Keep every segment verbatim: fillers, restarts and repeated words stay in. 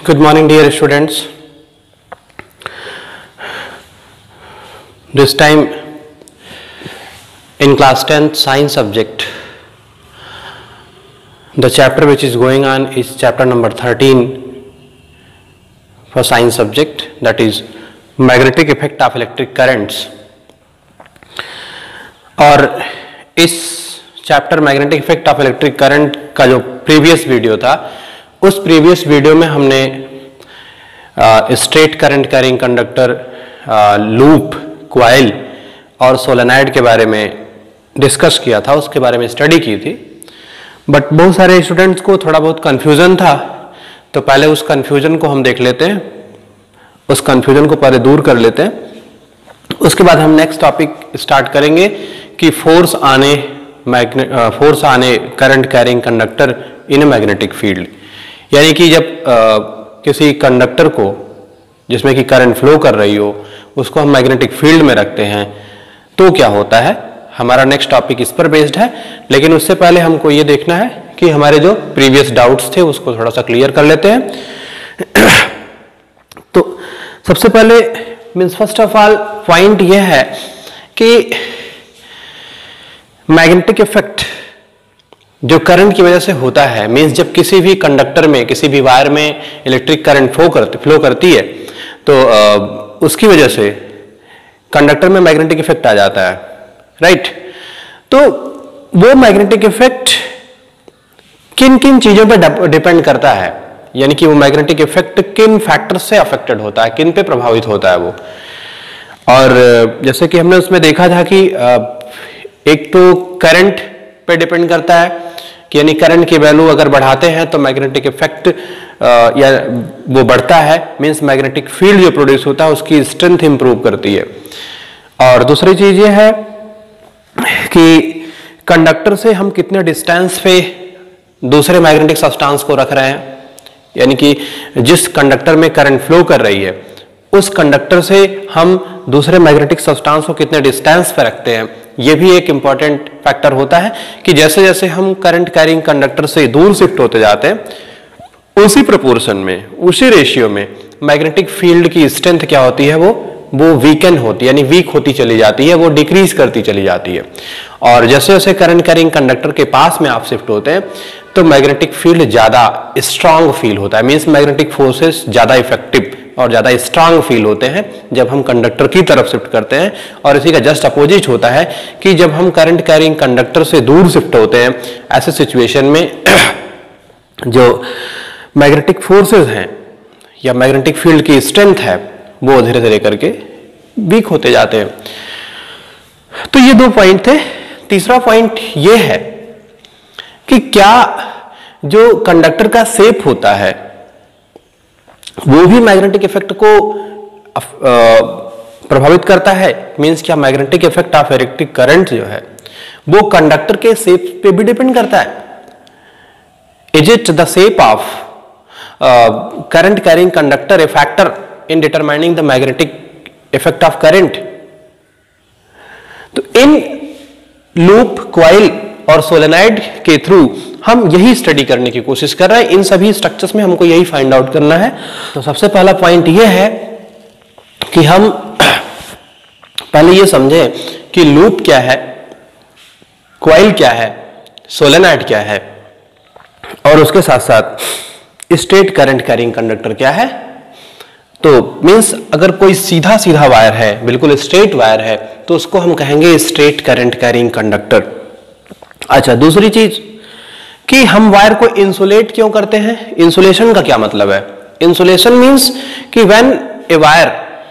Good morning, dear students. This time in class tenth science subject, the chapter which is going on is chapter number thirteen for science subject, that is magnetic effect of electric currents. और इस chapter magnetic effect of electric current का जो previous video था, उस previous video में हमने straight current carrying conductor, loop, coil और solenoid के बारे में डिस्कस किया था, उसके बारे में स्टडी की थी। बट बहुत सारे स्टूडेंट्स को थोड़ा बहुत कंफ्यूजन था, तो पहले उस कंफ्यूजन को हम देख लेते हैं, उस कंफ्यूजन को पहले दूर कर लेते हैं। उसके बाद हम नेक्स्ट टॉपिक स्टार्ट करेंगे कि फोर्स आने मैग्ने फोर्स आने current carrying conductor in a magnetic field, यानी कि जब आ, किसी कंडक्टर को जिसमें कि करंट फ्लो कर रही हो उसको हम मैग्नेटिक फील्ड में रखते हैं तो क्या होता है। हमारा नेक्स्ट टॉपिक इस पर बेस्ड है, लेकिन उससे पहले हमको ये देखना है कि हमारे जो प्रीवियस डाउट्स थे उसको थोड़ा सा क्लियर कर लेते हैं। तो सबसे पहले means first of all point यह है कि मैग्नेटिक इफेक्ट जो करंट की वजह से होता है, मीन्स जब किसी भी कंडक्टर में, किसी भी वायर में इलेक्ट्रिक करंट फ्लो करती फ्लो करती है तो आ, उसकी वजह से कंडक्टर में मैग्नेटिक इफेक्ट आ जाता है, राइट। तो वो मैग्नेटिक इफेक्ट किन किन चीजों पर डिपेंड करता है, यानी कि वो मैग्नेटिक इफेक्ट किन फैक्टर से अफेक्टेड होता है, किन पे प्रभावित होता है वो। और जैसे कि हमने उसमें देखा था कि एक तो करंट पे डिपेंड करता है, कि यानी करंट की वैल्यू अगर बढ़ाते हैं तो मैग्नेटिक इफेक्ट या वो बढ़ता है, मींस मैग्नेटिक फील्ड जो प्रोड्यूस होता है उसकी स्ट्रेंथ इंप्रूव करती है। और दूसरी चीज ये है कि कंडक्टर से हम कितने डिस्टेंस पे दूसरे मैग्नेटिक सब्सटेंस को रख रहे हैं, यानी कि जिस कंडक्टर में करंट फ्लो कर रही है उस कंडक्टर से हम दूसरे मैग्नेटिक सब्सटेंस को कितने डिस्टेंस पे रखते हैं, ये भी एक इंपॉर्टेंट फैक्टर होता है। कि जैसे जैसे हम करंट कैरिंग कंडक्टर से दूर शिफ्ट होते जाते हैं उसी प्रोपोर्शन में, उसी रेशियो में मैग्नेटिक फील्ड की स्ट्रेंथ क्या होती है, वो वो वीकन होती है, यानी वीक होती चली जाती है, वो डिक्रीज करती चली जाती है। और जैसे जैसे करंट कैरिंग कंडक्टर के पास में आप शिफ्ट होते हैं तो मैग्नेटिक फील्ड ज्यादा स्ट्रांग फील होता है, मीन्स मैग्नेटिक फोर्सेस ज्यादा इफेक्टिव और ज्यादा स्ट्रांग फील होते हैं जब हम कंडक्टर की तरफ शिफ्ट करते हैं। और इसी का जस्ट अपोजिट होता है कि जब हम करंट कैरिंग कंडक्टर से दूर शिफ्ट होते हैं, ऐसे सिचुएशन में जो मैग्नेटिक फोर्सेस हैं या मैग्नेटिक फील्ड की स्ट्रेंथ है वो धीरे धीरे करके वीक होते जाते हैं। तो ये दो पॉइंट थे। तीसरा पॉइंट ये है कि क्या जो कंडक्टर का शेप होता है वो भी मैग्नेटिक इफेक्ट को प्रभावित करता है, मींस क्या magnetic effect of electric current जो है वो कंडक्टर के शेप पे भी डिपेंड करता है। Is it the shape of current carrying conductor a factor in determining the magnetic effect of current. तो इन लूप, क्वाइल और सोलेनॉइड के थ्रू हम यही स्टडी करने की कोशिश कर रहे हैं। इन सभी स्ट्रक्चर्स में हमको यही फाइंड आउट करना है। तो सबसे पहला पॉइंट यह है कि हम पहले ये समझें कि लूप क्या है, क्वाइल क्या है, सोलेनॉइड क्या है, और उसके साथ साथ स्ट्रेट करंट कैरिंग कंडक्टर क्या है। तो मींस अगर कोई सीधा सीधा वायर है, बिल्कुल स्ट्रेट वायर है, तो उसको हम कहेंगे स्ट्रेट करंट कैरिंग कंडक्टर। अच्छा, दूसरी चीज कि हम वायर को इंसुलेट क्यों करते हैं। इंसुलेशन का क्या मतलब है? इंसुलेशन मींस कि when a wire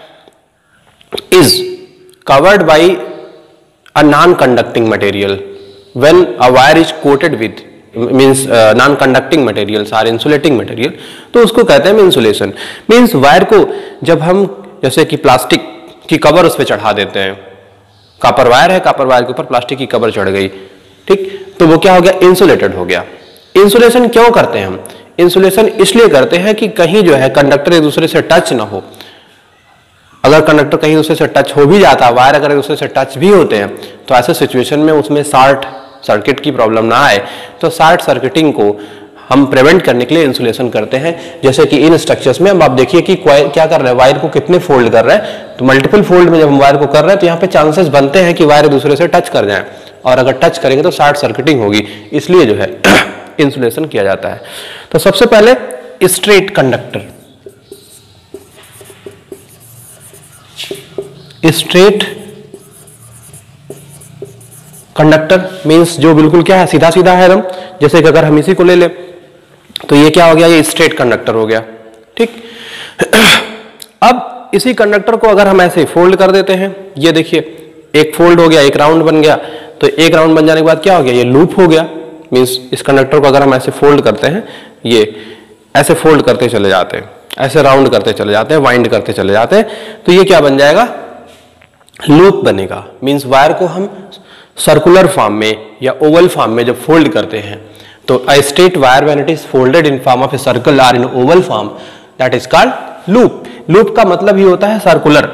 is covered by a non conducting material, when a wire is coated with means non conducting materials or insulating material, तो उसको कहते हैं इंसुलेशन। मींस वायर को जब हम जैसे कि प्लास्टिक की कवर उस पर चढ़ा देते हैं, कॉपर वायर है, कॉपर वायर के ऊपर प्लास्टिक की कवर चढ़ गई, ठीक, तो वो क्या हो गया, इंसुलेटेड हो गया। इंसुलेशन क्यों करते हैं हम? इंसुलेशन इसलिए करते हैं कि कहीं जो है कंडक्टर एक दूसरे से टच ना हो। अगर कंडक्टर कहीं दूसरे से टच हो भी जाता, वायर अगर एक दूसरे से टच भी होते हैं, तो ऐसे सिचुएशन में उसमें शॉर्ट सर्किट की प्रॉब्लम ना आए, तो शॉर्ट सर्किटिंग को हम प्रिवेंट करने के लिए इंसुलेशन करते हैं। जैसे कि इन स्ट्रक्चर्स में अब आप देखिए कि क्या कर रहे हैं, वायर को कितने फोल्ड कर रहे हैं, तो मल्टीपल फोल्ड में जब हम वायर को कर रहे हैं तो यहाँ पे चांसेस बनते हैं कि वायर दूसरे से टच कर जाए, और अगर टच करेंगे तो शॉर्ट सर्किटिंग होगी, इसलिए जो है इंसुलेशन किया जाता है। तो सबसे पहले straight conductor, straight conductor means जो बिल्कुल क्या है, सीधा सीधा है एकदम। जैसे कि अगर हम इसी को ले ले तो ये क्या हो गया, ये स्ट्रेट कंडक्टर हो गया, ठीक। अब इसी कंडक्टर को अगर हम ऐसे फोल्ड कर देते हैं, ये देखिए एक फोल्ड हो गया, एक राउंड बन गया, तो एक राउंड बन जाने के बाद क्या हो गया, ये लूप हो गया। मींस इस कंडक्टर को अगर हम ऐसे फोल्ड करते हैं, ये ऐसे फोल्ड करते चले जाते हैं, ऐसे राउंड करते चले जाते हैं, वाइंड करते चले जाते हैं, तो ये क्या बन जाएगा, लूप बनेगा। मींस वायर को हम सर्कुलर फॉर्म में या ओवल फॉर्म में जब फोल्ड करते हैं, तो a straight wire when it is folded in form of a circle और in oval form, that is called loop. Loop का मतलब ही होता है सर्कुलर,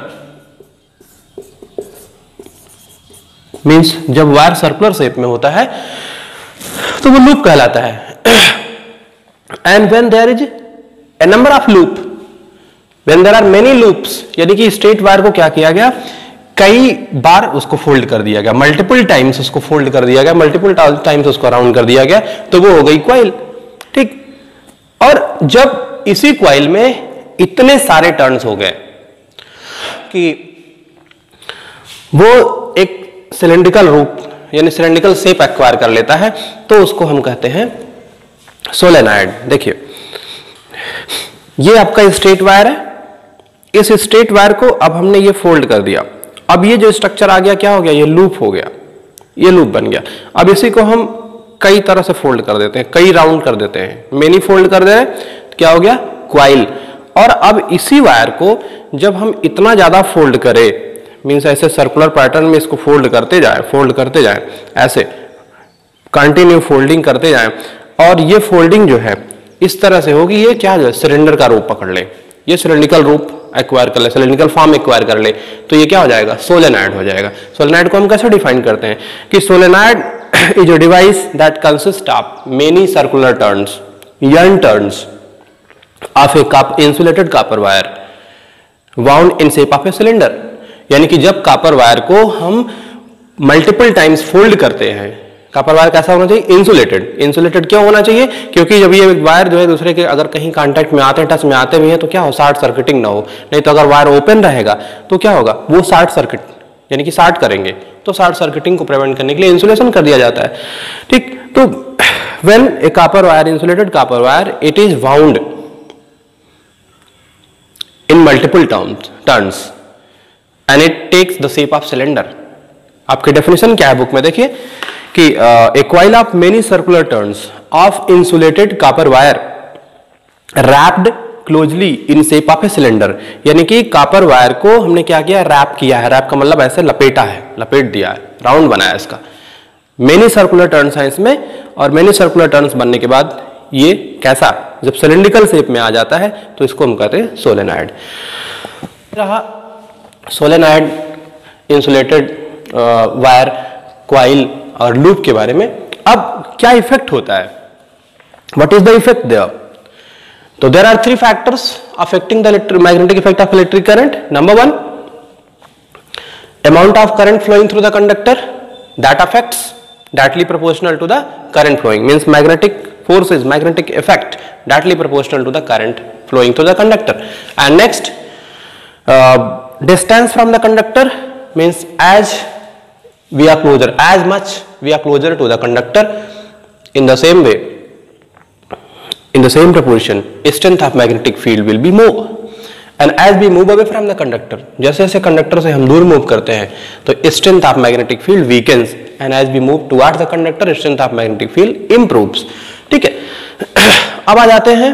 मींस जब वायर सर्कुलर शेप में होता है तो वो लूप कहलाता है। And when there is a number of loop, when there are many loops, यानी कि स्ट्रेट वायर को क्या किया गया, कई बार उसको फोल्ड कर दिया गया, मल्टीपल टाइम्स उसको फोल्ड कर दिया गया, मल्टीपल टाइम्स उसको राउंड कर दिया गया, तो वो हो गई क्वाइल, ठीक। और जब इसी क्वाइल में इतने सारे टर्न्स हो गए कि वो एक सिलेंड्रिकल रूप यानी सिलेंड्रिकल शेप एक्वायर कर लेता है, तो उसको हम कहते हैं सोलेनॉइड। देखिए ये आपका स्ट्रेट वायर है, इस स्ट्रेट वायर को अब हमने ये फोल्ड कर दिया, अब ये जो स्ट्रक्चर आ गया क्या हो गया, ये लूप हो गया, ये लूप बन गया। अब इसी को हम कई तरह से फोल्ड कर देते हैं, कई राउंड कर देते हैं, मेनी फोल्ड कर दे रहे हैं, तो क्या हो गया, क्वाइल। और अब इसी वायर को जब हम इतना ज्यादा फोल्ड करें, मीन्स ऐसे सर्कुलर पैटर्न में इसको फोल्ड करते जाए, फोल्ड करते जाए, ऐसे कंटिन्यू फोल्डिंग करते जाए, और ये फोल्डिंग जो है इस तरह से होगी, ये क्या जो सिलेंडर का रूप पकड़ ले, ये सिलेंड्रिकल रूप एक्वायर कर ले, सिलेंड्रिकल फॉर्म एक्वायर कर ले, तो ये क्या हो जाएगा, सोलेनॉइड हो जाएगा। सोलेनॉइड को हम कैसे डिफाइन करते हैं कि solenoid is a device that consist of many circular turns, यन turns of a cup insulated copper wire wound in shape of a cylinder. यानी कि जब कॉपर वायर को हम मल्टीपल टाइम्स फोल्ड करते हैं, कॉपर वायर कैसा होना चाहिए, इंसुलेटेड। इंसुलेटेड क्यों होना चाहिए, क्योंकि जब ये वायर जो है दूसरे के अगर कहीं कांटेक्ट में आते हैं, टच में आते भी हैं, तो क्या हो, शॉर्ट सर्किटिंग ना हो। नहीं तो अगर वायर ओपन रहेगा तो क्या होगा, वो शॉर्ट सर्किट यानी कि शॉर्ट करेंगे, तो शॉर्ट सर्किटिंग को प्रिवेंट करने के लिए इंसुलेशन कर दिया जाता है, ठीक। तो when a copper wire, insulated copper wire, it is wound in multiple turns and it takes the shape of cylinder. आपकी डेफिनेशन क्या है बुक में, देखिए कि a coil of many circular turns of insulated copper wire wrapped closely in shape of a cylinder. यानी कि copper wire को हमने क्या किया, रैप किया है, रैप का मतलब ऐसे लपेटा है, लपेट दिया है, राउंड बनाया इसका। मेनी सर्कुलर टर्न्स है इसमें, और मेनी सर्कुलर टर्न्स बनने के बाद ये कैसा, जब सिलेंड्रिकल शेप में आ जाता है तो इसको हम कहते हैं सोलेनॉइड। रहा सोलेनॉइड, इंसुलेटेड वायर, क्वाइल और लूप के बारे में। अब क्या इफेक्ट होता है, what is the effect there? तो there are three factors affecting the magnetic effect of electric current. Number one, amount of current flowing through the conductor that affects directly proportional to the current flowing, means magnetic forces, magnetic effect directly proportional to the current flowing through the conductor. And next, uh, distance from the conductor, means as we are closer, as much we are closer to the conductor, in the same way, in the same proportion, strength of magnetic field will be more. And as we move away from the conductor, जैसे जैसे conductor से हम दूर move करते हैं तो strength of magnetic field weakens, and as we move towards the conductor, strength of magnetic field improves. ठीक है, अब आ जाते हैं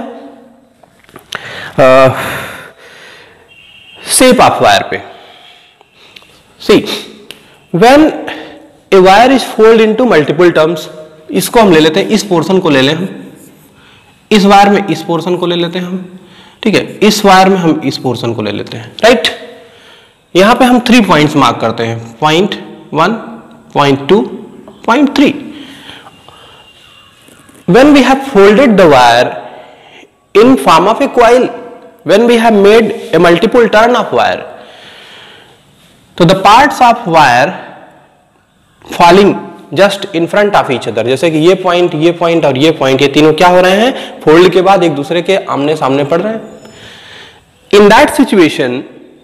शेप ऑफ वायर पे। See, when a wire is folded into multiple terms, इसको हम ले लेते हैं, इस पोर्शन को ले लें हम, इस वायर में इस पोर्शन को ले लेते हैं हम, ठीक है, इस वायर में हम इस पोर्शन को ले लेते हैं, राइट। यहां पे हम थ्री पॉइंट्स मार्क करते हैं, point one, point two, point three. when we have folded the wire in form of a coil, when we have made a multiple turn of wire, तो the parts of wire falling just in front of each other, जैसे कि ये point, ये point और ये point, ये तीनों क्या हो रहे हैं, फोल्ड के बाद एक दूसरे के आमने सामने पड़ रहे हैं. In that situation,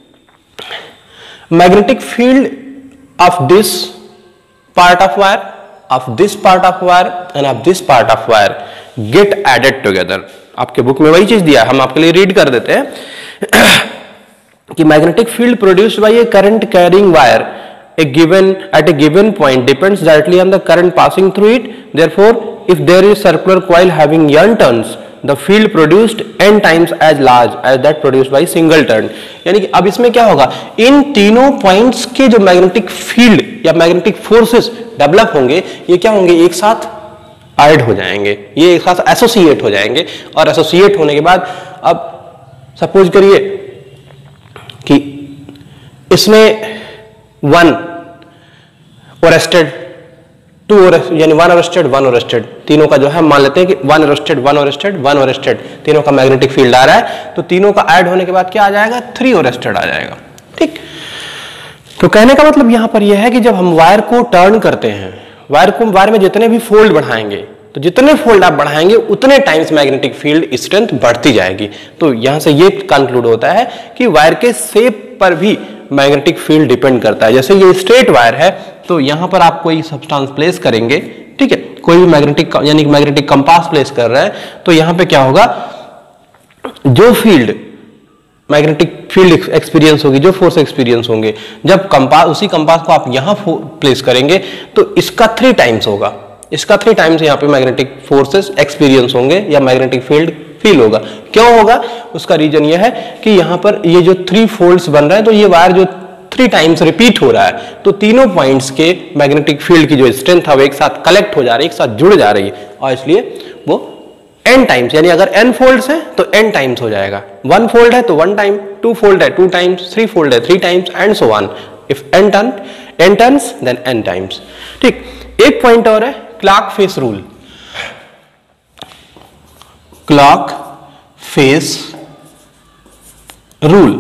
magnetic field of this part of wire, of this part of wire and of this part of wire get added together. आपके बुक में वही चीज दिया, हम आपके लिए रीड कर देते हैं कि magnetic field produced by a current carrying wire a given at a given point depends directly on the current passing through it. Therefore, if there is circular coil having n turns, the field produced n times as large as that produced by single turn. यानी कि अब इसमें क्या होगा, इन तीनों points के जो magnetic field या मैग्नेटिक फोर्सेस डेवलप होंगे, ये क्या होंगे, एक साथ ऐड हो जाएंगे, ये एक साथ एसोसिएट हो जाएंगे. और एसोसिएट होने के बाद अब सपोज करिए कि इसमें वन अरेस्टेड, टू यानी वन अरेस्टेड, वन अरेस्टेड, तीनों का जो है मान लेते हैं कि one arrested, one arrested, one arrested, तीनों का मैग्नेटिक फील्ड आ रहा है. तो तीनों का ऐड होने के बाद क्या आ जाएगा, थ्री अरेस्टेड आ जाएगा. ठीक, तो कहने का मतलब यहां पर यह है कि जब हम वायर को टर्न करते हैं, वायर को वायर में जितने भी फोल्ड बढ़ाएंगे, तो जितने फोल्ड आप बढ़ाएंगे उतने टाइम्स मैग्नेटिक फील्ड स्ट्रेंथ बढ़ती जाएगी. तो यहां से ये कंक्लूड होता है कि वायर के शेप पर भी मैग्नेटिक फील्ड डिपेंड करता है. जैसे ये स्ट्रेट वायर है, तो यहां पर आप कोई सब्सटेंस प्लेस करेंगे, ठीक है, कोई भी मैग्नेटिक यानी मैग्नेटिक कंपास प्लेस कर रहे हैं, तो यहां पे क्या होगा, जो फील्ड मैग्नेटिक फील्ड एक्सपीरियंस होगी, जो फोर्स एक्सपीरियंस होंगे, जब कंपास उसी कंपास को आप यहां प्लेस करेंगे तो इसका थ्री टाइम्स होगा, इसका थ्री टाइम्स यहाँ पे मैग्नेटिक फोर्सेस एक्सपीरियंस होंगे या मैग्नेटिक फील्ड फील होगा. क्यों होगा, उसका रीजन यह है कि यहाँ पर ये जो थ्री फोल्ड्स बन रहे हैं, तो ये वायर जो थ्री टाइम्स रिपीट हो रहा है, तो तीनों पॉइंट्स के मैग्नेटिक फील्ड की जो स्ट्रेंथ है वो एक साथ कलेक्ट हो जा रही है, एक साथ जुड़ जा रही है, और इसलिए वो n टाइम्स, यानी अगर n फोल्ड्स है तो n टाइम्स हो जाएगा. वन फोल्ड है तो वन टाइम, टू फोल्ड है टू टाइम्स, थ्री फोल्ड है three times and so on. If n turn n turns then n times. ठीक, एक पॉइंट और है, clock face rule. Clock face rule,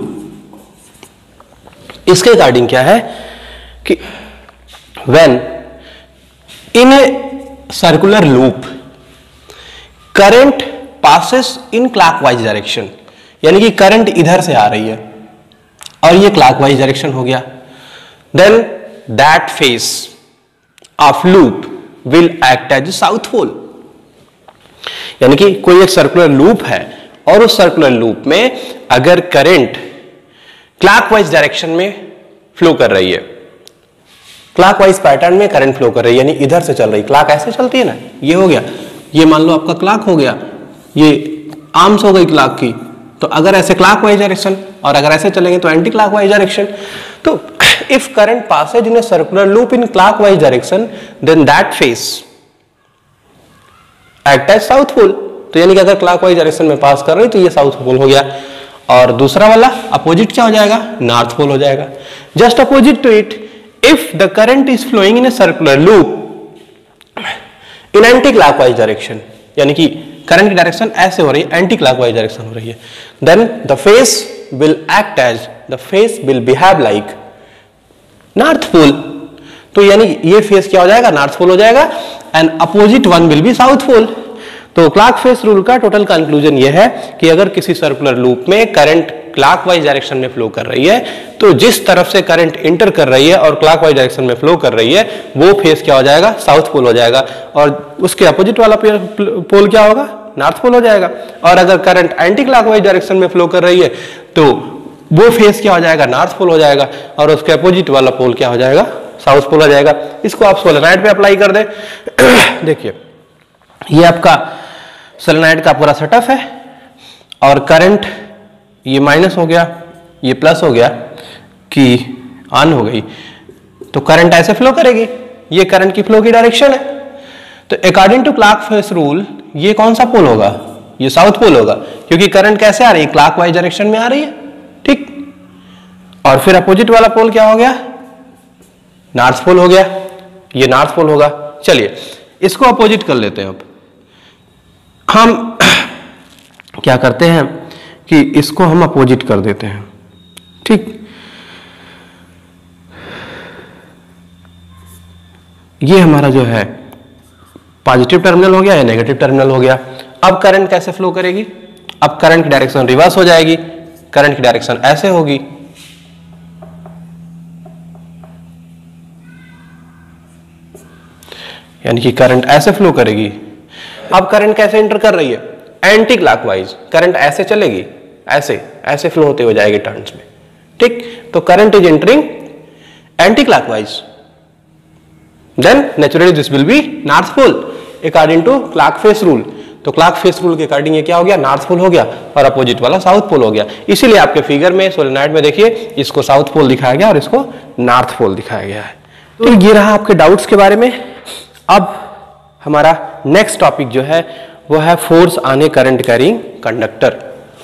इसके अकॉर्डिंग क्या है कि when in a circular loop current passes in clockwise direction, यानी कि करंट इधर से आ रही है और ये क्लॉकवाइज डायरेक्शन हो गया, then that face of loop will act as south pole. यानी कि कोई एक सर्कुलर लूप है और उस सर्कुलर लूप में अगर करंट क्लॉकवाइज डायरेक्शन में फ्लो कर रही है, क्लॉकवाइज पैटर्न में करंट फ्लो कर रही है, यानी इधर से चल रही, क्लॉक ऐसे चलती है ना, ये हो गया, ये मान लो आपका क्लॉक हो गया, ये आर्म्स हो गई क्लॉक की, तो अगर ऐसे क्लॉकवाइज डायरेक्शन और अगर ऐसे चलेंगे तो एंटी क्लॉकवाइज डायरेक्शन. तो if current passes in a circular loop in clockwise direction then that face act as south pole. तो यानी कि अगर क्लॉकवाइज डायरेक्शन में पास कर रही तो ये साउथ पोल हो गया, और दूसरा वाला अपोजिट क्या हो जाएगा, नॉर्थ पोल हो जाएगा. Just opposite to it, if the current is flowing in a circular loop in anti clockwise direction, यानी कि करंट की डायरेक्शन ऐसे हो रही है, एंटी क्लॉकवाइज डायरेक्शन हो रही है, then the face will act as, the face will behave like north pole. तो यानी ये फेस क्या हो जाएगा, नॉर्थ पोल हो जाएगा, and opposite one will be south pole. तो क्लॉक फेस रूल का टोटल कंक्लूजन यह है कि अगर किसी सर्कुलर लूप में करंट क्लॉकवाइज डायरेक्शन में फ्लो कर रही है, तो जिस तरफ से करंट इंटर कर रही है और क्लॉकवाइज डायरेक्शन में फ्लो कर रही है, वो फेस क्या हो जाएगा, साउथ पोल हो जाएगा, और उसके अपोजिट वाला पोल क्या होगा, नॉर्थ पोल हो जाएगा. और अगर करंट एंटी क्लॉकवाइज डायरेक्शन में फ्लो कर रही है तो वो फेस क्या हो जाएगा, नॉर्थ पोल हो जाएगा, और उसके अपोजिट वाला पोल क्या हो जाएगा, साउथ पोल हो जाएगा. इसको आप सोलेनॉइड पे अप्लाई कर दे. देखिए ये आपका सोलेनॉइड का पूरा सेटअप है, और करंट ये माइनस हो गया, ये प्लस हो गया कि ऑन हो गई, तो करंट ऐसे फ्लो करेगी, ये करंट की फ्लो की डायरेक्शन है. तो according to clock face rule ये कौन सा पोल होगा, ये साउथ पोल होगा, क्योंकि करंट कैसे आ रही है, क्लॉकवाइज डायरेक्शन में आ रही है. ठीक, और फिर अपोजिट वाला पोल क्या हो गया, नॉर्थ पोल हो गया, ये नॉर्थ पोल होगा. चलिए इसको अपोजिट कर लेते हैं अब. हम क्या करते हैं कि इसको हम अपोजिट कर देते हैं, ठीक। ये हमारा जो है पॉजिटिव टर्मिनल हो गया या नेगेटिव टर्मिनल हो गया। अब करंट कैसे फ्लो करेगी? अब करंट की डायरेक्शन रिवर्स हो जाएगी, करंट की डायरेक्शन ऐसे होगी, यानी कि करंट ऐसे फ्लो करेगी। अब करंट कैसे एंटर कर रही है? Anti clockwise. करंट ऐसे चलेगी, ऐसे ऐसे फ्लो होते हुए जाएगी टर्न्स में, ठीक। तो current is entering anti clockwise, then naturally this will be north pole according to clock face rule. तो क्लॉक फेस रूल के अकॉर्डिंग ये क्या हो गया? नॉर्थ पोल हो गया, और अपोजिट वाला साउथ पोल हो गया। इसीलिए आपके फिगर में सोलेनॉइड में देखिए इसको साउथ पोल दिखाया गया और इसको नॉर्थ पोल दिखाया गया है। तो ये रहा आपके डाउट्स के बारे में। अब हमारा नेक्स्ट टॉपिक जो है वो है force on a current carrying conductor.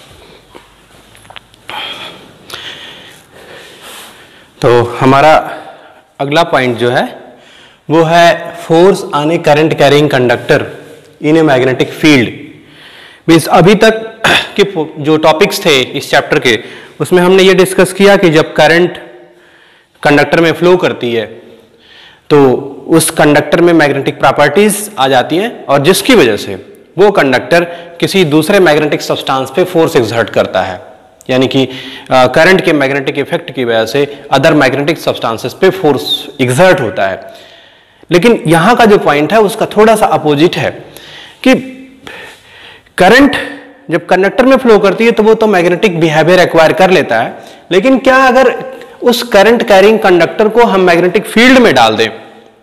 तो हमारा अगला पॉइंट जो है वो है force on a current carrying conductor in a magnetic field. Means अभी तक के जो टॉपिक्स थे इस चैप्टर के, उसमें हमने ये डिस्कस किया कि जब करंट कंडक्टर में फ्लो करती है तो उस कंडक्टर में मैग्नेटिक प्रॉपर्टीज आ जाती हैं, और जिसकी वजह से वो कंडक्टर किसी दूसरे मैग्नेटिक सब्सटेंस पे फोर्स एक्सर्ट करता है, यानी कि करंट के मैग्नेटिक इफेक्ट की वजह से अदर मैग्नेटिक सब्सटेंसेस पे फोर्स एक्सर्ट होता है। लेकिन यहां का जो पॉइंट है उसका थोड़ा सा अपोजिट है कि करंट जब कंडक्टर में फ्लो करती है तो वो तो मैग्नेटिक बिहेवियर एक्वायर कर लेता है, लेकिन क्या अगर उस करंट कैरिंग कंडक्टर को हम मैग्नेटिक फील्ड में डाल दें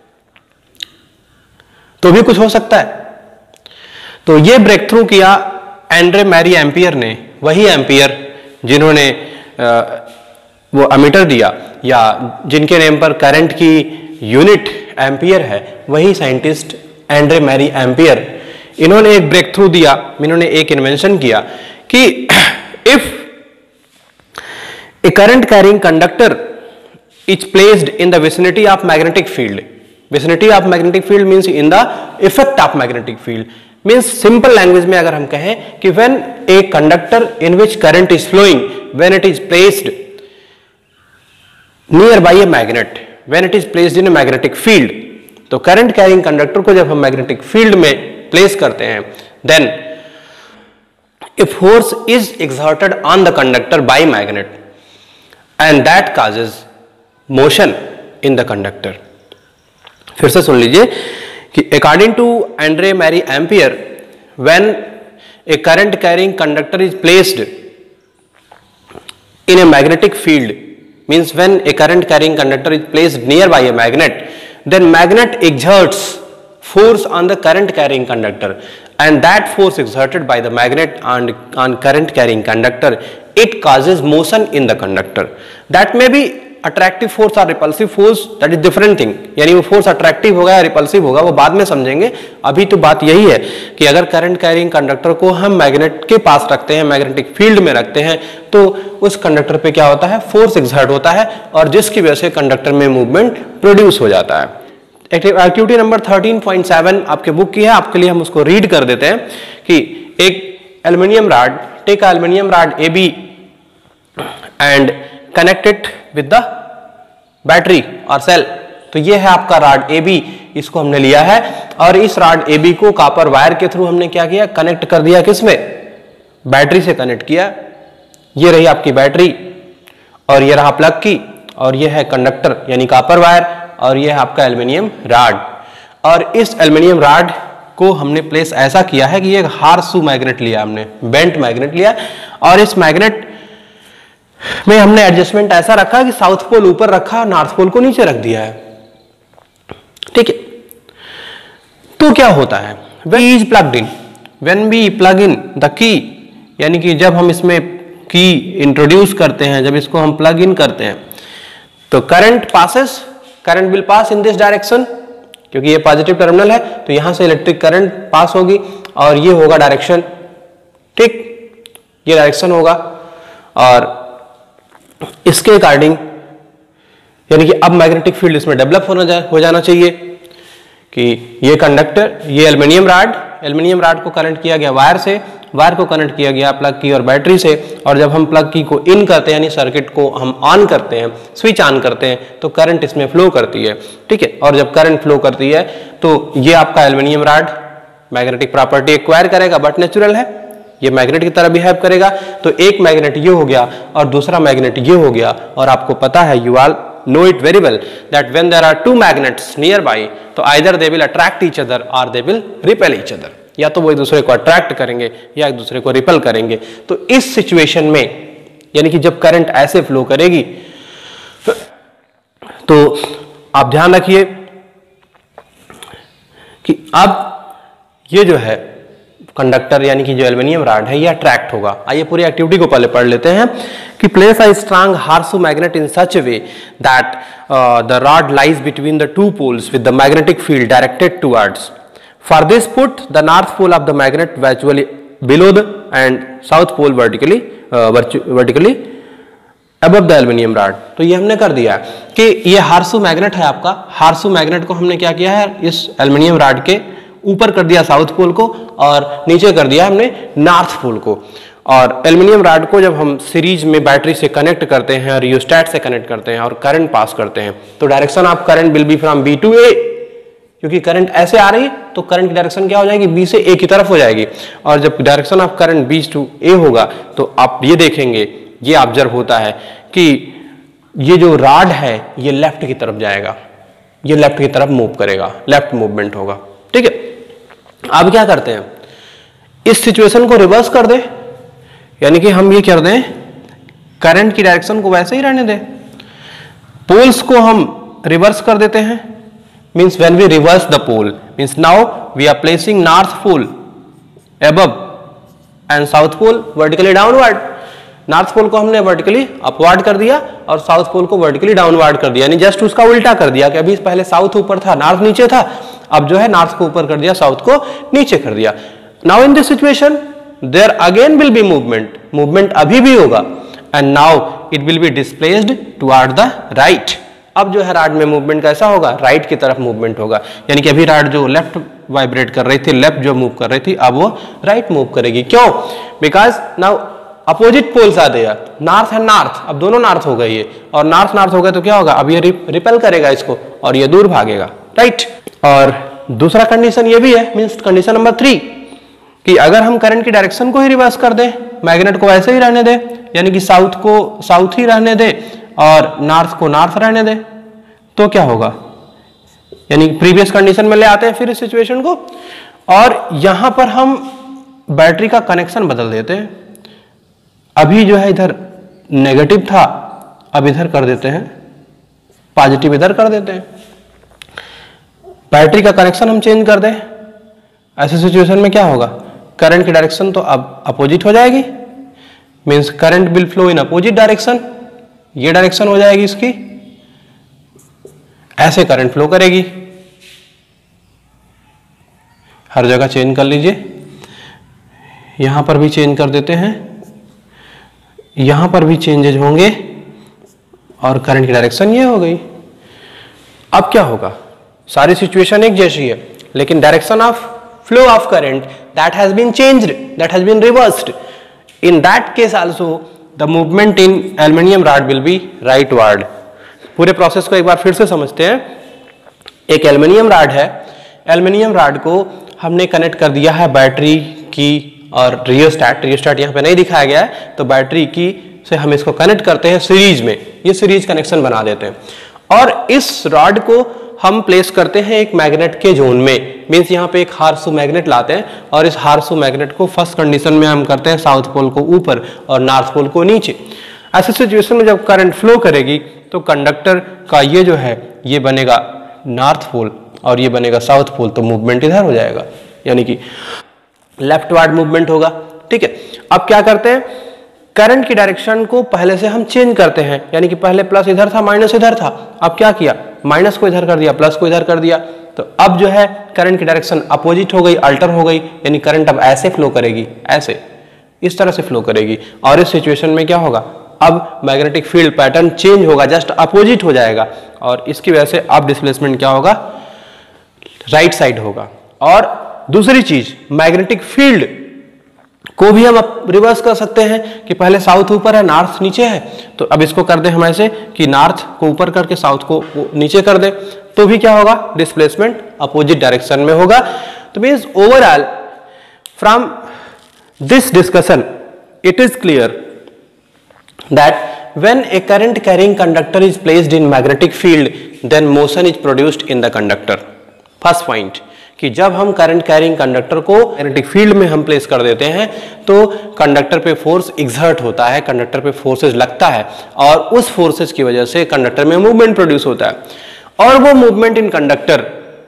तो भी कुछ हो सकता है। तो ये ब्रेक थ्रू किया एंड्रे मैरी एम्पियर ने, वही एम्पियर जिन्होंने वो अमीटर दिया या जिनके नेम पर करंट की यूनिट एम्पियर है, वही साइंटिस्ट एंड्रे मैरी एम्पियर। इन्होंने एक ब्रेक थ्रू दिया, इन्होंने एक इन्वेंशन किया कि if a current carrying conductor is placed in the vicinity of magnetic field, vicinity of magnetic field means in the effect of magnetic field, means simple language में अगर हम कहें कि when a conductor in which current is flowing, when it is placed near by a magnet, when it is placed in a magnetic field, तो current carrying conductor को जब हम magnetic field में प्लेस करते हैं, then a force is exerted on the conductor by magnet and that causes motion in the conductor. फिर से सुन लीजिए कि according to Andre Marie Ampere, when a current carrying conductor is placed in a magnetic field, means when a current carrying conductor is placed nearby a magnet, then magnet exerts force on the current carrying conductor, and that force exerted by the magnet on, on current carrying conductor, it causes motion in the conductor. That may be attractive force or repulsive force, that is different thing. यानी वो force attractive होगा या repulsive होगा वो बाद में समझेंगे। अभी तो बात यही है कि अगर करंट कैरिंग कंडक्टर को हम मैग्नेट के पास रखते हैं, मैग्नेटिक फील्ड में रखते हैं, तो उस कंडक्टर पे क्या होता है? फोर्स एक्सर्ट होता है, और जिसकी वजह से कंडक्टर में मूवमेंट प्रोड्यूस हो जाता है। Activity number thirteen point seven आपके बुक की है, आपके लिए हम उसको रीड कर देते हैं कि एक aluminium rod, take aluminium rod A B and connected with the battery और सेल। तो ये है आपका रॉड ए बी, इसको हमने लिया है, और इस रॉड ए बी को कॉपर वायर के थ्रू हमने क्या किया? कनेक्ट कर दिया। किसमें? बैटरी से कनेक्ट किया। ये रही आपकी बैटरी, और ये रहा प्लग की, और ये है कंडक्टर यानी कॉपर वायर, और ये है आपका एल्युमिनियम रॉड। और इस एल्युमिनियम रॉड को हमने प्लेस ऐसा किया है कि ये हार्सू मैग्नेट लिया, हमने बेंट मैग्नेट लिया, और इस मैग्नेट में हमने एडजस्टमेंट ऐसा रखा कि साउथ पोल ऊपर रखा, नॉर्थ पोल को नीचे रख दिया है। ठीक है, तो क्या होता है? When is plugged in, when we plug in the key, यानी कि जब हम इसमें की इंट्रोड्यूस करते हैं, जब इसको हम प्लग इन करते हैं, तो current passes, current will pass in this direction, क्योंकि ये पॉजिटिव टर्मिनल है, तो यहां से इलेक्ट्रिक करंट पास होगी, और ये होगा डायरेक्शन। ठीक, ये डायरेक्शन होगा, और इसके अकॉर्डिंग यानी कि अब मैग्नेटिक फील्ड इसमें डेवलप होना जा, हो जाना चाहिए कि ये कंडक्टर, ये एल्युमिनियम रॉड एल्युमिनियम रॉड को कनेक्ट किया गया वायर से, वायर को कनेक्ट किया गया प्लग की और बैटरी से, और जब हम प्लग की को इन करते हैं यानी सर्किट को हम ऑन करते हैं, स्विच ऑन करते हैं, तो करंट इसमें फ्लो करती है, ठीक है। और जब करंट फ्लो करती है तो ये आपका aluminium rod magnetic property acquire करेगा, बट नेचुरल है, ये मैग्नेट की तरह बिहेव करेगा। तो एक मैग्नेट ये हो गया और दूसरा मैग्नेट ये हो गया, और आपको पता है, you all know it very well that when there are two magnets nearby, तो either they will attract each other or they will repel each other, या तो वो एक दूसरे को अट्रैक्ट करेंगे या एक दूसरे को रिपेल करेंगे। तो इस सिचुएशन में यानी कि जब करंट ऐसे फ्लो करेगी तो आप ध्यान रखिए कि अब ये जो है कंडक्टर यानी कि जो एल्युमिनियम रॉड है ये अट्रैक्ट होगा। आइए पूरी एक्टिविटी को पहले पढ़ लेते हैं कि place a strong horseshoe magnet in such a way that the rod lies between the two poles with the magnetic field directed towards. For this put the north pole of the magnet virtually below the end south pole vertically vertically above the aluminium rod. तो ये हमने कर दिया कि ये हार्सू magnet है आपका, हार्सू magnet को हमने क्या किया है, इस एल्युमिनियम रॉड के ऊपर कर दिया साउथ पोल को और नीचे कर दिया हमने नॉर्थ पोल को। और एल्युमिनियम रॉड को जब हम सीरीज में बैटरी से कनेक्ट करते हैं और रियोस्टैट से कनेक्ट करते हैं और करंट पास करते हैं तो direction of current will be from B to A, क्योंकि करंट ऐसे आ रही है तो करंट की डायरेक्शन क्या हो जाएगी, बी से ए की तरफ हो जाएगी। और जब direction of current B to A होगा तो आप ये देखेंगे, ये ऑब्जर्व होता है कि ये जो रॉड है ये लेफ्ट की तरफ जाएगा, ये लेफ्ट की तरफ मूव करेगा, लेफ्ट मूवमेंट होगा, ठीक है। अब क्या करते हैं, इस सिचुएशन को रिवर्स कर दे, यानी कि हम ये कर दें करंट की डायरेक्शन को वैसे ही रहने दें, पोल्स को हम रिवर्स कर देते हैं। Means when we reverse the pole means now we are placing north pole above and south pole vertically downward. North pole को हमने वर्टिकली अपवर्ड कर दिया और साउथ पोल को वर्टिकली डाउनवर्ड कर दिया, यानी जस्ट उसका उल्टा कर दिया कि अभी पहले साउथ ऊपर था नॉर्थ नीचे था, अब जो है नॉर्थ को ऊपर कर दिया साउथ को नीचे कर दिया। Now in this situation there again will be movement, movement अभी भी होगा and now it will be displaced toward the right. अब जो है रॉड में मूवमेंट कैसा होगा, राइट की तरफ मूवमेंट होगा, यानी कि अभी रॉड जो लेफ्ट वाइब्रेट कर रही थी, लेफ्ट जो मूव कर रही थी, अब वो राइट मूव करेगी। क्यों? बिकॉज नाउ अपोजिट पोल्स आ गया, नॉर्थ एंड नॉर्थ, अब दोनों नॉर्थ हो गई है और नॉर्थ नॉर्थ हो गए तो क्या होगा, अब ये रिपेल करेगा इसको और ये दूर भागेगा, राइट। और दूसरा कंडीशन ये भी है, मींस कंडीशन नंबर थ्री, कि अगर हम करंट की डायरेक्शन को ही रिवर्स कर दें, मैग्नेट को ऐसे ही रहने दें, यानी कि साउथ को साउथ ही रहने दें और नॉर्थ को नॉर्थ रहने दें, तो क्या होगा, यानी प्रीवियस कंडीशन में ले आते हैं फिर इस सिचुएशन को, और यहां पर हम बैटरी का कनेक्शन बदल देते हैं। अभी जो है इधर नेगेटिव था, अब इधर कर देते हैं पॉजिटिव, इधर कर देते हैं। बैटरी का कनेक्शन हम चेंज कर दें, ऐसे सिचुएशन में क्या होगा, करंट की डायरेक्शन तो अब अपोजिट हो जाएगी, means current will flow in opposite direction, ये डायरेक्शन हो जाएगी इसकी, ऐसे करंट फ्लो करेगी। हर जगह चेंज कर लीजिए, यहां पर भी चेंज कर देते हैं, यहां पर भी चेंजेज होंगे और करंट की डायरेक्शन ये हो गई। अब क्या होगा, सारी सिचुएशन एक जैसी है लेकिन direction of flow of current that has been changed, that has been reversed. In that case also the movement in aluminium rod will be rightward. पूरे प्रोसेस को एक बार फिर से समझते हैं। एक एल्युमिनियम रॉड है, एल्युमिनियम रॉड को हमने कनेक्ट कर दिया है बैटरी की और रियोस्टैट, रियोस्टैट यहाँ पे नहीं दिखाया गया है, तो बैटरी की से हम इसको कनेक्ट करते हैं सीरीज में, ये सीरीज कनेक्शन बना देते हैं और इस रॉड को हम प्लेस करते हैं एक मैग्नेट के जोन में, मींस यहाँ पे एक हार्सू मैग्नेट लाते हैं और इस हार्सू मैग्नेट को फर्स्ट कंडीशन में हम करते हैं साउथ पोल को ऊपर और नॉर्थ पोल को नीचे। ऐसे सिचुएशन में जब करंट फ्लो करेगी तो कंडक्टर का ये जो है ये बनेगा नॉर्थ पोल और ये बनेगा साउथ पोल, तो मूवमेंट इधर हो जाएगा, यानी कि लेफ्टवर्ड मूवमेंट होगा, ठीक है। अब क्या करते हैं, करंट की डायरेक्शन को पहले से हम चेंज करते हैं, यानी कि पहले प्लस इधर था माइनस इधर था, अब क्या किया, माइनस को इधर कर दिया प्लस को इधर कर दिया, तो अब जो है करंट की डायरेक्शन अपोजिट हो गई, अल्टर हो गई, यानी करंट अब ऐसे फ्लो करेगी, ऐसे इस तरह से फ्लो करेगी और इस सिचुएशन में क्या होगा, अब मैग्नेटिक फील्ड पैटर्न चेंज होगा, जस्ट अपोजिट हो जाएगा और इसकी वजह से अब डिस्प्लेसमेंट क्या होगा, राइट साइड होगा। और दूसरी चीज, मैग्नेटिक फील्ड को भी हम अब रिवर्स कर सकते हैं कि पहले साउथ ऊपर है, नॉर्थ नीचे है, तो अब इसको कर दे हम ऐसे कि नॉर्थ को ऊपर करके साउथ को नीचे कर दे, तो भी क्या होगा, डिस्प्लेसमेंट अपोजिट डायरेक्शन में होगा। तो means overall from this discussion it is clear that when a current carrying conductor is placed in magnetic field then motion is produced in the conductor. First point कि जब हम current carrying conductor को magnetic field में हम place कर देते हैं तो कंडक्टर पे फोर्स एग्जर्ट होता है, कंडक्टर पे फोर्सेस लगता है और उस फोर्सेस की वजह से कंडक्टर में मूवमेंट प्रोड्यूस होता है। और वो मूवमेंट इन कंडक्टर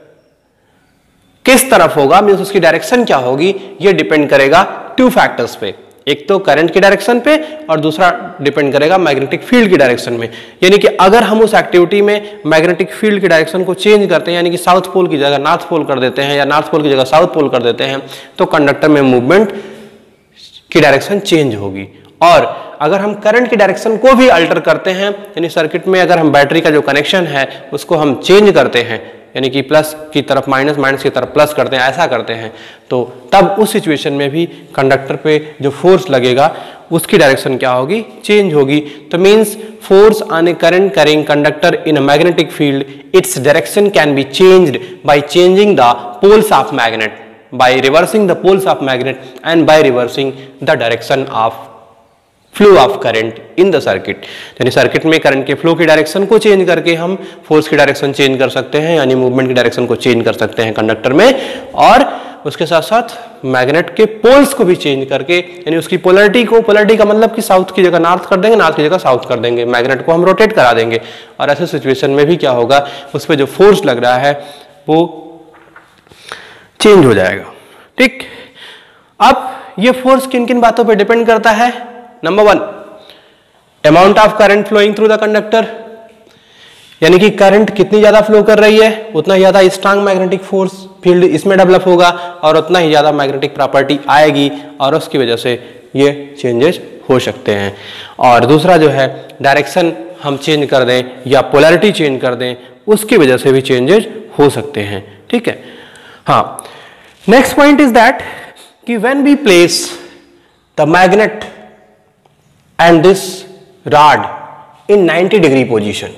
किस तरफ होगा, मींस उसकी डायरेक्शन क्या होगी, ये डिपेंड करेगा टू फैक्टर्स पे, एक तो करंट की डायरेक्शन पे और दूसरा डिपेंड करेगा मैग्नेटिक फील्ड की डायरेक्शन में। यानी कि अगर हम उस एक्टिविटी में मैग्नेटिक फील्ड की डायरेक्शन को चेंज करते हैं, यानी कि साउथ पोल की जगह नॉर्थ पोल कर देते हैं या नॉर्थ पोल की जगह साउथ पोल कर देते हैं, तो कंडक्टर में मूवमेंट की डायरेक्शन चेंज होगी। और अगर हम करंट की डायरेक्शन को भी अल्टर करते हैं, यानी सर्किट में अगर हम बैटरी का जो कनेक्शन है उसको हम चेंज करते हैं, यानी कि प्लस की तरफ माइनस, माइनस की तरफ प्लस करते हैं, ऐसा करते हैं, तो तब उस सिचुएशन में भी कंडक्टर पे जो फोर्स लगेगा उसकी डायरेक्शन क्या होगी, चेंज होगी। तो means force on a current carrying conductor in a magnetic field, its direction can be changed by changing the poles of magnet, by reversing the poles of magnet and by reversing the direction of flow of current in the circuit. यानी circuit में current के flow की direction को change करके हम force की direction change कर सकते हैं, यानी मूवमेंट की डायरेक्शन को चेंज कर सकते हैं कंडक्टर में। और उसके साथ साथ मैग्नेट के पोल्स को भी चेंज करके, यानी उसकी पोलरिटी को, पोलरिटी का मतलब कि साउथ की जगह नॉर्थ कर देंगे, नॉर्थ की जगह साउथ कर देंगे, मैग्नेट को हम रोटेट करा देंगे। और ऐसे सिचुएशन में भी क्या होगा, उस पर जो फोर्स लग रहा है वो चेंज हो जाएगा। ठीक, अब ये फोर्स किन किन बातों पर डिपेंड करता है। Number one, amount of current flowing through the conductor, यानी कि करंट कितनी ज्यादा फ्लो कर रही है उतना ही ज्यादा स्ट्रांग मैग्नेटिक फोर्स फील्ड इसमें डेवलप होगा और उतना ही ज्यादा मैग्नेटिक प्रॉपर्टी आएगी और उसकी वजह से ये चेंजेस हो सकते हैं। और दूसरा जो है, डायरेक्शन हम चेंज कर दें या पोलैरिटी चेंज कर दें, उसकी वजह से भी चेंजेस हो सकते हैं। ठीक है, हाँ। नेक्स्ट पॉइंट इज दैट कि when we place the magnet and this rod in ninety degree position,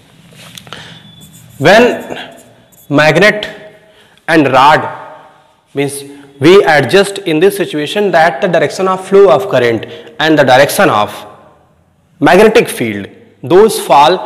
when magnet and rod means we adjust in this situation that the direction of flow of current and the direction of magnetic field, those fall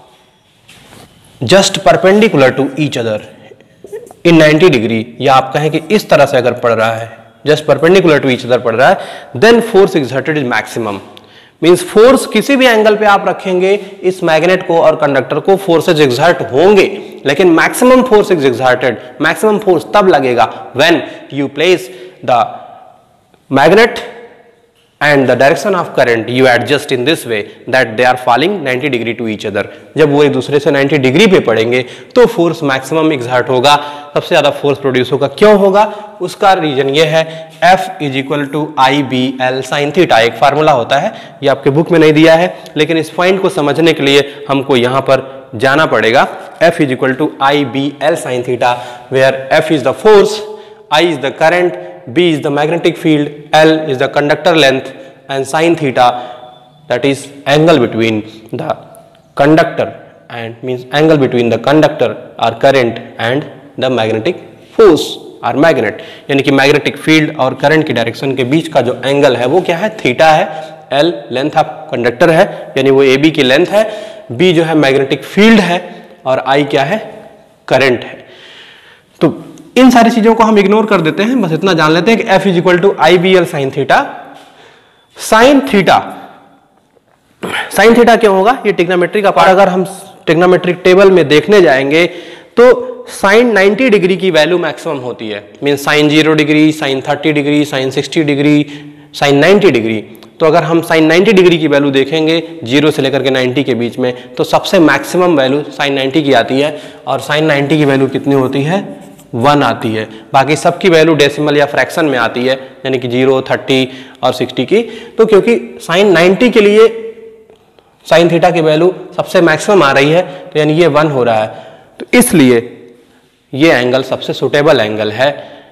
just perpendicular to each other in ninety degree, या आप कहें कि इस तरह से अगर पड़ रहा है, just perpendicular to each other पड़ रहा है, then force exerted is maximum। मींस फोर्स किसी भी एंगल पे आप रखेंगे इस मैग्नेट को और कंडक्टर को, फोर्सेज एक्सर्ट होंगे, लेकिन maximum force is exerted, maximum force तब लगेगा when you place the magnet and the direction of current you adjust in this way that they are falling ninety degree to each other। जब वो एक दूसरे से ninety degree पे पड़ेंगे तो फोर्स मैक्सिमम एक्सर्ट होगा, सबसे ज्यादा फोर्स प्रोड्यूस होगा। क्यों होगा, उसका रीजन ये है, F is equal to I B L sine theta, एक फार्मूला होता है, ये आपके बुक में नहीं दिया है, लेकिन इस पॉइंट को समझने के लिए हमको यहाँ पर जाना पड़ेगा। F is equal to I B L sine theta, where F is the force, I is the current, B is the magnetic field, L is the conductor length, and sin theta, that is angle between the conductor and means angle between the conductor or current and the magnetic force or magnet। यानी कि magnetic field और current की direction के बीच का जो angle है वो क्या है, थीटा है। L लेंथ ऑफ कंडक्टर है, यानी वो ए बी की लेंथ है, B जो है मैग्नेटिक फील्ड है और I क्या है, करंट है। तो इन सारी चीजों को हम इग्नोर कर देते हैं, बस इतना जान लेते हैं कि F is equal to I B L sine theta. Sine theta, sine theta क्यों होगा, ये टिग्नोमेट्री का पार्ट, अगर हम टिग्नोमेट्रिक टेबल में देखने जाएंगे तो साइन नाइंटी डिग्री की वैल्यू मैक्सिमम होती है, mean sine zero degree, sine thirty degree, sine sixty degree, sine ninety degree. तो अगर हम साइन नाइंटी डिग्री की वैल्यू देखेंगे जीरो से लेकर के नाइंटी के बीच में, तो सबसे मैक्सिमम वैल्यू साइन नाइंटी की आती है और साइन नाइंटी की वैल्यू कितनी होती है, वन आती है। बाकी सबकी वैल्यू डेसिमल या फ्रैक्शन में आती है, यानी कि जीरो, थर्टी और सिक्सटी की। तो क्योंकि साइन नाइंटी के लिए साइन थीटा की वैल्यू सबसे मैक्सिमम आ रही है, तो यानी ये वन हो रहा है, तो इसलिए ये एंगल सबसे सुटेबल एंगल है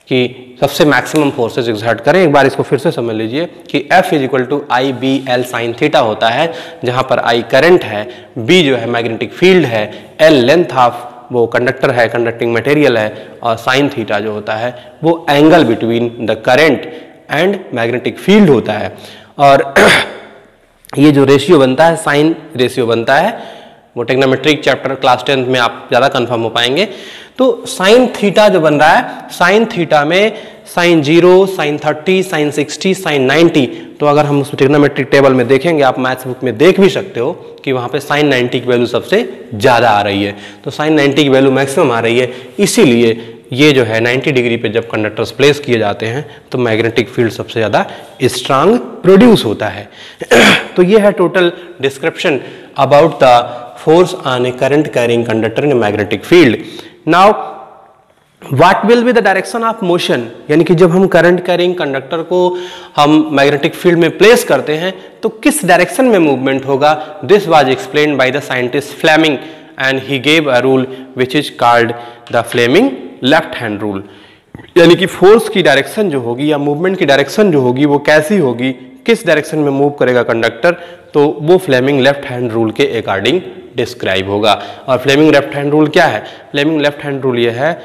कि सबसे मैक्सिमम फोर्सेस एक्सर्ट करें। एक बार इसको फिर से समझ लीजिए कि F is equal to I B L sine theta होता है, जहां पर I करंट है, B जो है मैग्नेटिक फील्ड है, L लेंथ ऑफ वो कंडक्टर है, कंडक्टिंग मटेरियल है, और साइन थीटा जो होता है वो angle between the current and magnetic field होता है। और ये जो रेशियो बनता है, साइन रेशियो बनता है, वो टेक्नोमेट्रिक चैप्टर क्लास टेंथ में आप ज़्यादा कंफर्म हो पाएंगे। तो साइन थीटा जो बन रहा है, साइन थीटा में sine zero, sine thirty, sine sixty, sine ninety, तो अगर हम उस टेक्नोमेट्रिक टेबल में देखेंगे, आप मैथ्स बुक में देख भी सकते हो कि वहाँ पे साइन नाइन्टी की वैल्यू सबसे ज़्यादा आ रही है, तो साइन नाइन्टी की वैल्यू मैक्सिमम आ रही है। इसीलिए ये जो है नाइन्टी डिग्री पे जब कंडक्टर्स प्लेस किए जाते हैं तो मैग्नेटिक फील्ड सबसे ज़्यादा स्ट्रांग प्रोड्यूस होता है। तो ये है total description about the force on a current carrying conductor in magnetic field. Now what will be the direction of motion, यानी कि जब हम करंट कैरिंग कंडक्टर को हम मैग्नेटिक फील्ड में प्लेस करते हैं तो किस डायरेक्शन में मूवमेंट होगा। This was explained by the scientist Fleming and he gave a rule which is called the Fleming left hand rule, यानी कि फोर्स की डायरेक्शन जो होगी या मूवमेंट की डायरेक्शन जो होगी वो कैसी होगी, किस डायरेक्शन में मूव करेगा कंडक्टर, तो वो फ्लेमिंग लेफ्ट हैंड रूल के अकॉर्डिंग डिस्क्राइब होगा। और फ्लेमिंग लेफ्ट हैंड रूल क्या है? फ्लेमिंग लेफ्ट हैंड रूल ये है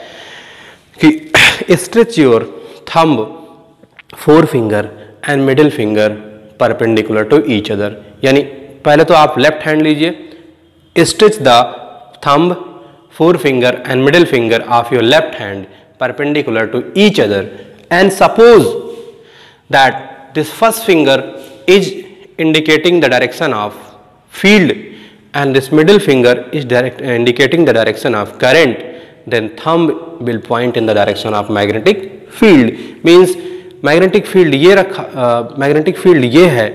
कि stretch your thumb, four finger and middle finger perpendicular to each other, यानी पहले तो आप लेफ्ट हैंड लीजिए, stretch the thumb, four finger and middle finger of your left hand perpendicular to each other, and suppose that this first finger is indicating the direction of field and this middle finger is direct, uh, indicating the direction of current, then thumb will point in the direction of magnetic field. Means magnetic field ये रखा, uh, magnetic field ये है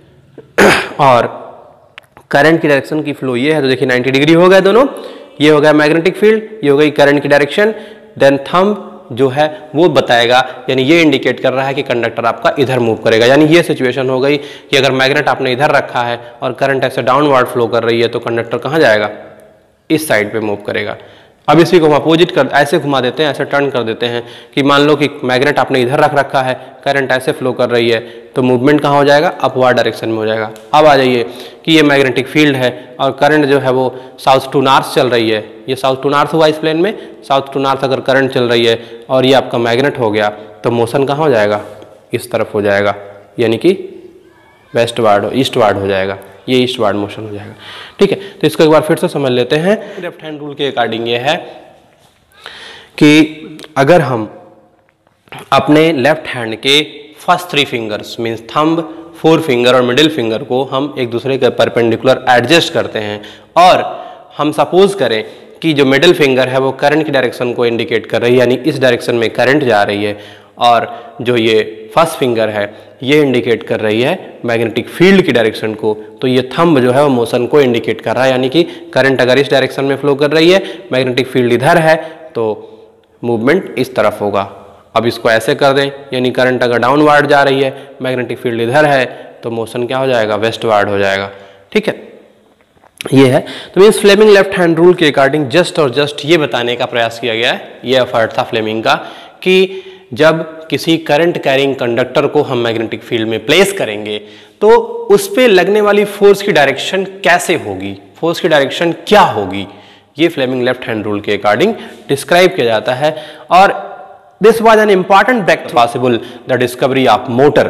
और current की direction की flow ये है, तो देखिए नाइन्टी डिग्री हो गया दोनों, ये हो गया मैग्नेटिक फील्ड, ये हो गई करंट की डायरेक्शन। देन थंब जो है वो बताएगा, यानी ये इंडिकेट कर रहा है कि कंडक्टर आपका इधर मूव करेगा। यानी ये सिचुएशन हो गई कि अगर मैग्नेट आपने इधर रखा है और करंट ऐसे डाउनवर्ड फ्लो कर रही है तो कंडक्टर कहाँ जाएगा? इस साइड पे मूव करेगा। अब इसी को हम अपोजिट कर ऐसे घुमा देते हैं, ऐसे टर्न कर देते हैं कि मान लो कि मैग्नेट आपने इधर रख रखा है, करंट ऐसे फ्लो कर रही है, तो मूवमेंट कहाँ हो जाएगा? अपवर्ड डायरेक्शन में हो जाएगा। अब आ जाइए कि ये मैग्नेटिक फील्ड है और करंट जो है वो साउथ टू नॉर्थ चल रही है, ये साउथ टू नॉर्थ हुआ इस प्लेन में, साउथ टू नॉर्थ अगर करंट चल रही है और ये आपका मैग्नेट हो गया, तो मोशन कहाँ हो जाएगा? इस तरफ हो जाएगा, यानी कि वेस्टवार्ड, ईस्टवार्ड हो जाएगा, ये ईस्टवार्ड मोशन हो जाएगा। ठीक है, तो इसको एक बार फिर से समझ लेते हैं। लेफ्ट हैंड रूल के अकॉर्डिंग ये है कि अगर हम अपने लेफ्ट हैंड के first three fingers means thumb, four finger और मिडिल फिंगर को हम एक दूसरे के परपेंडिकुलर एडजस्ट करते हैं और हम सपोज करें कि जो मिडिल फिंगर है वो करंट की डायरेक्शन को इंडिकेट कर रही है, यानी इस डायरेक्शन में करंट जा रही है, और जो ये फर्स्ट फिंगर है ये इंडिकेट कर रही है मैग्नेटिक फील्ड की डायरेक्शन को, तो ये थंब जो है वो मोशन को इंडिकेट कर रहा है, यानी कि करंट अगर इस डायरेक्शन में फ्लो कर रही है, मैग्नेटिक फील्ड इधर है, तो मूवमेंट इस तरफ होगा। अब इसको ऐसे कर दें, यानी करंट अगर डाउनवार्ड जा रही है, मैग्नेटिक फील्ड इधर है, तो मोशन क्या हो जाएगा? वेस्टवार्ड हो जाएगा। ठीक है, ये है। तो means Fleming left hand rule के अकॉर्डिंग जस्ट और जस्ट ये बताने का प्रयास किया गया है, ये एफर्ट था फ्लेमिंग का, कि जब किसी करंट कैरिंग कंडक्टर को हम मैग्नेटिक फील्ड में प्लेस करेंगे तो उस पर लगने वाली फोर्स की डायरेक्शन कैसे होगी, फोर्स की डायरेक्शन क्या होगी, ये फ्लेमिंग लेफ्ट हैंड रूल के अकॉर्डिंग डिस्क्राइब किया जाता है। और this was an important break possible the discovery of motor,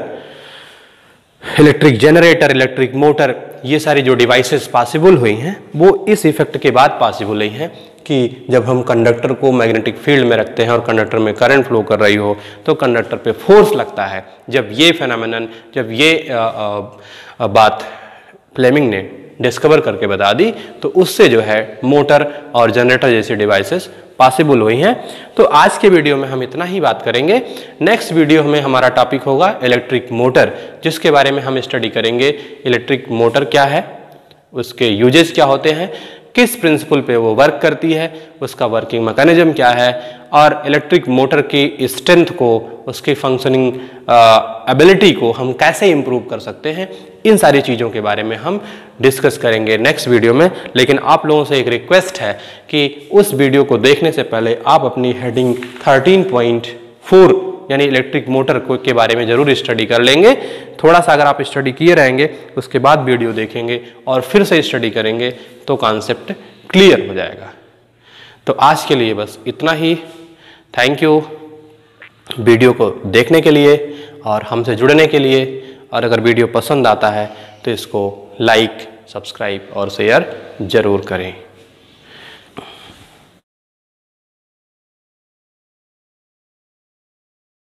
electric generator, electric motor, ये सारी जो डिवाइसेस पॉसिबल हुई हैं वो इस इफेक्ट के बाद पॉसिबल हुई हैं कि जब हम कंडक्टर को मैग्नेटिक फील्ड में रखते हैं और कंडक्टर में करंट फ्लो कर रही हो तो कंडक्टर पे फोर्स लगता है। जब ये फेनोमेनन, जब ये आ, आ, बात फ्लेमिंग ने डिस्कवर करके बता दी तो उससे जो है मोटर और जनरेटर जैसी डिवाइसेस पॉसिबल हुई हैं। तो आज के वीडियो में हम इतना ही बात करेंगे। नेक्स्ट वीडियो में हमारा टॉपिक होगा इलेक्ट्रिक मोटर, जिसके बारे में हम स्टडी करेंगे इलेक्ट्रिक मोटर क्या है, उसके यूजेस क्या होते हैं, किस प्रिंसिपल पे वो वर्क करती है, उसका वर्किंग मैकेनिज्म क्या है, और इलेक्ट्रिक मोटर की स्ट्रेंथ को, उसकी फंक्शनिंग एबिलिटी को हम कैसे इंप्रूव कर सकते हैं, इन सारी चीज़ों के बारे में हम डिस्कस करेंगे नेक्स्ट वीडियो में। लेकिन आप लोगों से एक रिक्वेस्ट है कि उस वीडियो को देखने से पहले आप अपनी हेडिंग थर्टीन पॉइंट फोर यानी इलेक्ट्रिक मोटर को के बारे में जरूर स्टडी कर लेंगे। थोड़ा सा अगर आप स्टडी किए रहेंगे, उसके बाद वीडियो देखेंगे और फिर से स्टडी करेंगे तो कॉन्सेप्ट क्लियर हो जाएगा। तो आज के लिए बस इतना ही। थैंक यू वीडियो को देखने के लिए और हमसे जुड़ने के लिए। और अगर वीडियो पसंद आता है तो इसको लाइक, सब्सक्राइब और शेयर जरूर करें।